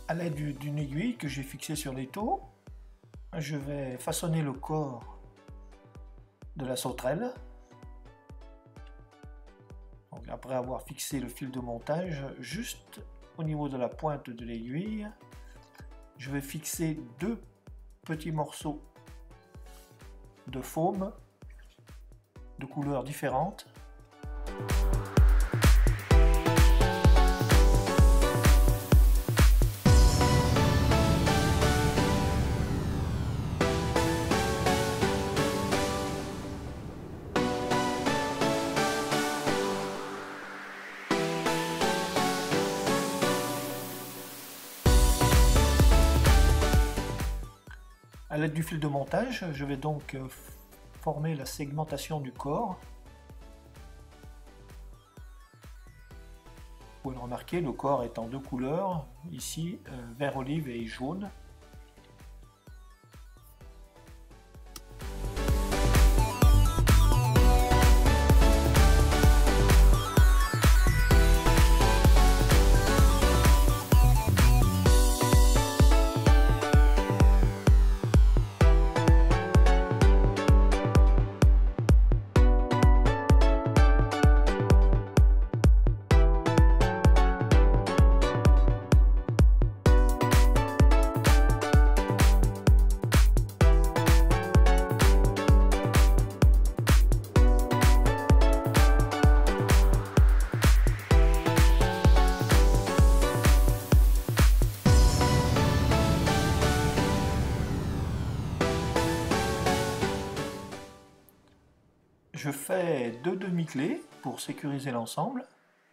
À l'aide d'une aiguille que j'ai fixée sur l'étau, je vais façonner le corps de la sauterelle. Donc, après avoir fixé le fil de montage, juste au niveau de la pointe de l'aiguille, je vais fixer deux petits morceaux de foam de couleurs différentes. À l'aide du fil de montage, je vais donc former la segmentation du corps. Vous pouvez le remarquer, le corps est en deux couleurs, ici vert olive et jaune. Je fais deux demi-clés pour sécuriser l'ensemble.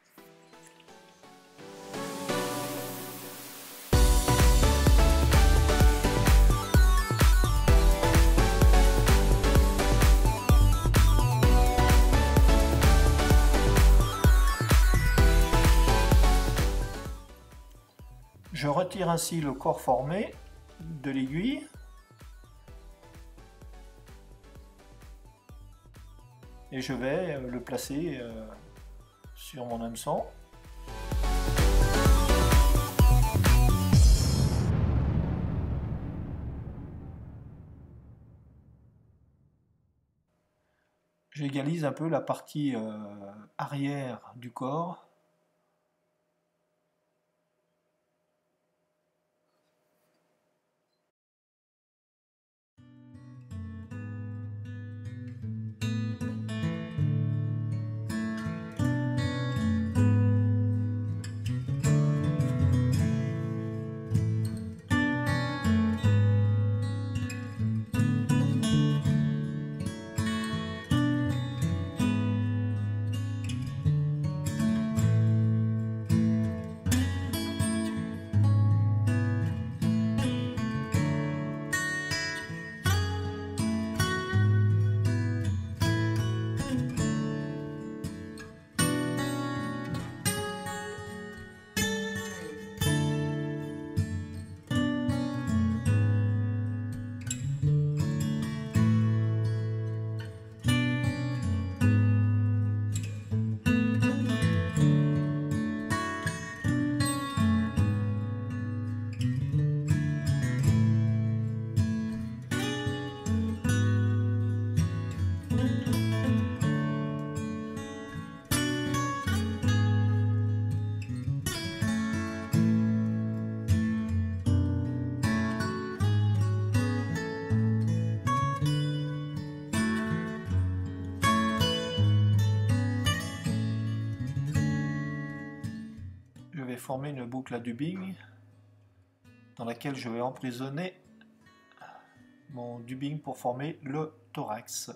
Je retire ainsi le corps formé de l'aiguille. Et je vais le placer sur mon hameçon. J'égalise un peu la partie arrière du corps. Je vais former une boucle à dubbing dans laquelle je vais emprisonner mon dubbing pour former le thorax.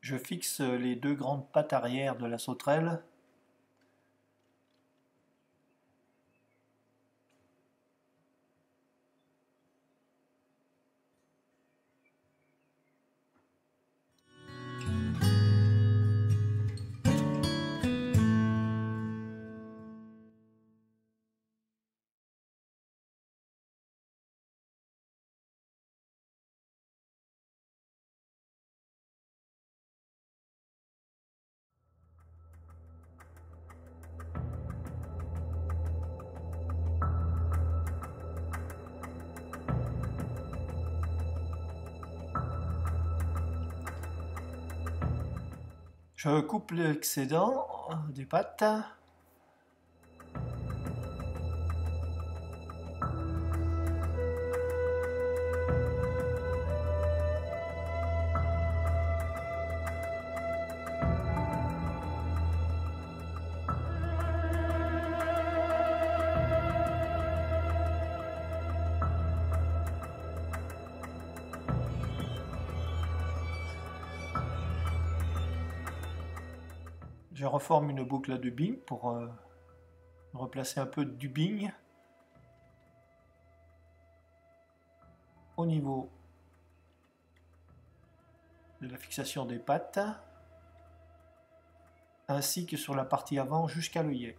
Je fixe les deux grandes pattes arrière de la sauterelle. Je coupe l'excédent des pattes. Je reforme une boucle à dubbing pour replacer un peu de dubbing au niveau de la fixation des pattes ainsi que sur la partie avant jusqu'à l'œillet.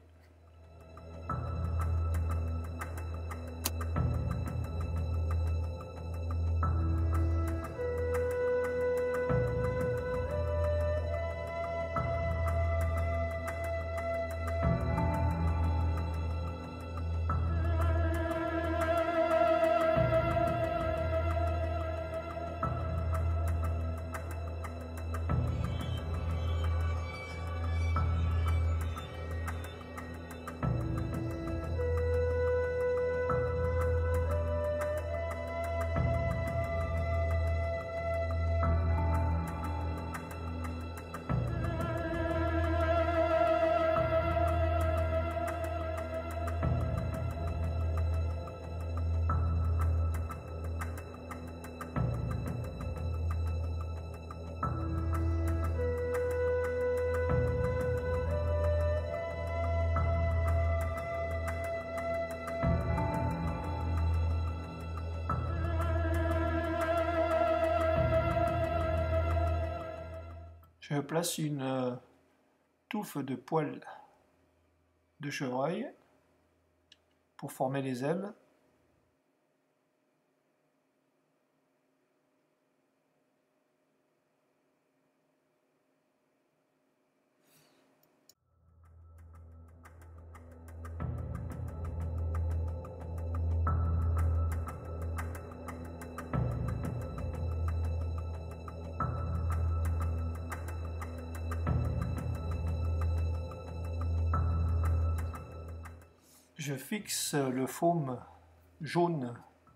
Je place une touffe de poils de chevreuil pour former les ailes. Je fixe le faume jaune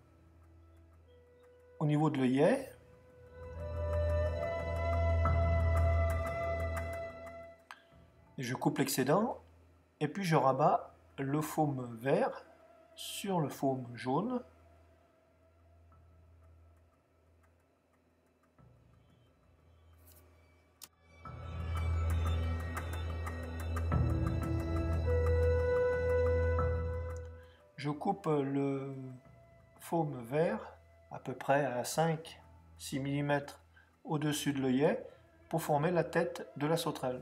au niveau de l'œillet. Et je coupe l'excédent et puis je rabats le faume vert sur le faume jaune. Je coupe le faume vert à peu près à 5-6 mm au-dessus de l'œillet pour former la tête de la sauterelle.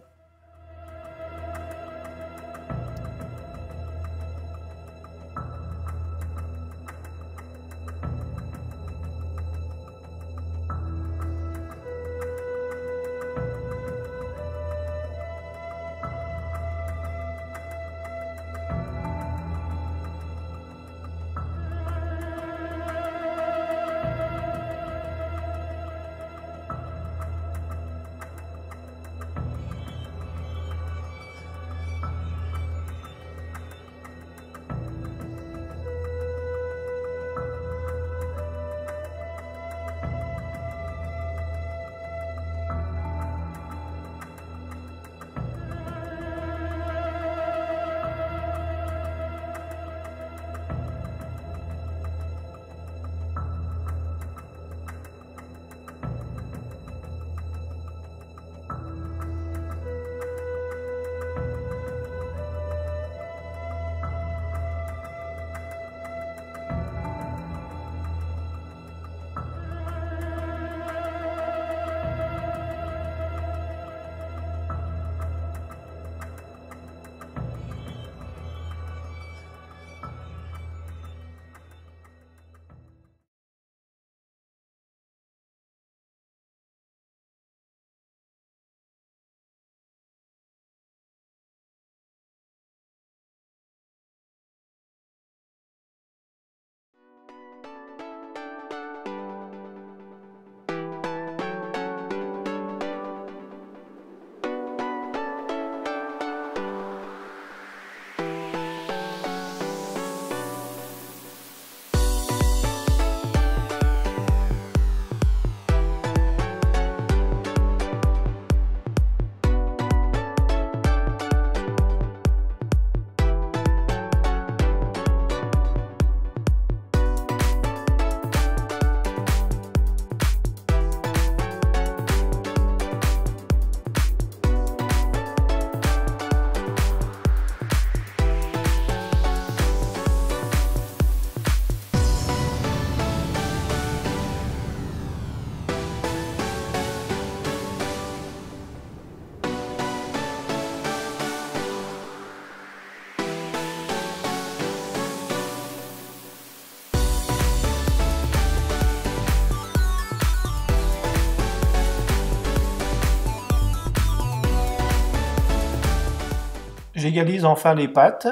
J'égalise enfin les pattes.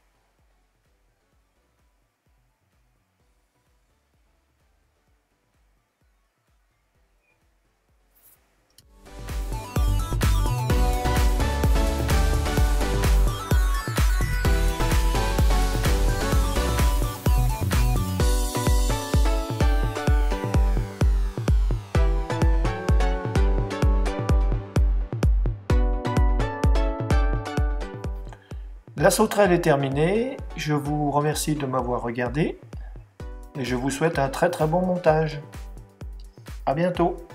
La sauterelle est terminée, je vous remercie de m'avoir regardé et je vous souhaite un très bon montage. À bientôt.